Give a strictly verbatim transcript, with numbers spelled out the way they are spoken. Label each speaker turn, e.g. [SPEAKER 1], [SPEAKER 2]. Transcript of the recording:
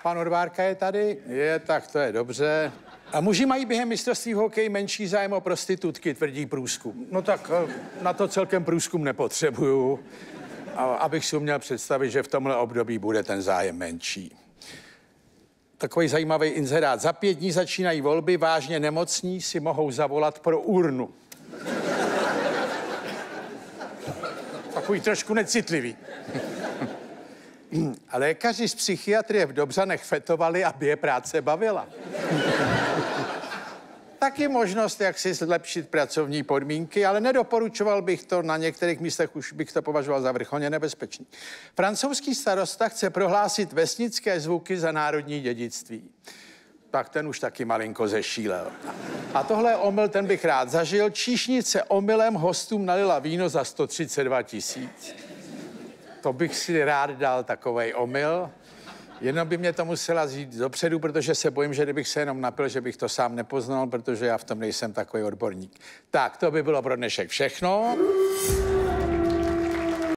[SPEAKER 1] Pan Odvárka je tady? Je, tak to je dobře. A muži mají během mistrovství v hokeji menší zájem o prostitutky, tvrdí průzkum. No tak na to celkem průzkum nepotřebuju, abych si uměl představit, že v tomhle období bude ten zájem menší. Takový zajímavý inzerát. Za pět dní začínají volby, vážně nemocní si mohou zavolat pro urnu. Takový trošku necitlivý. A lékaři z psychiatrie v Dobřanech fetovali, aby je práce bavila. Taky možnost, jak si zlepšit pracovní podmínky, ale nedoporučoval bych to, na některých místech už bych to považoval za vrcholně nebezpečný. Francouzský starosta chce prohlásit vesnické zvuky za národní dědictví. Tak ten už taky malinko zešílel. A tohle je omyl, ten bych rád zažil. Číšnice omylem hostům nalila víno za sto třicet dva tisíc. To bych si rád dal takovej omyl. Jenom by mě to musela říct dopředu, protože se bojím, že kdybych se jenom napil, že bych to sám nepoznal, protože já v tom nejsem takový odborník. Tak, to by bylo pro dnešek všechno.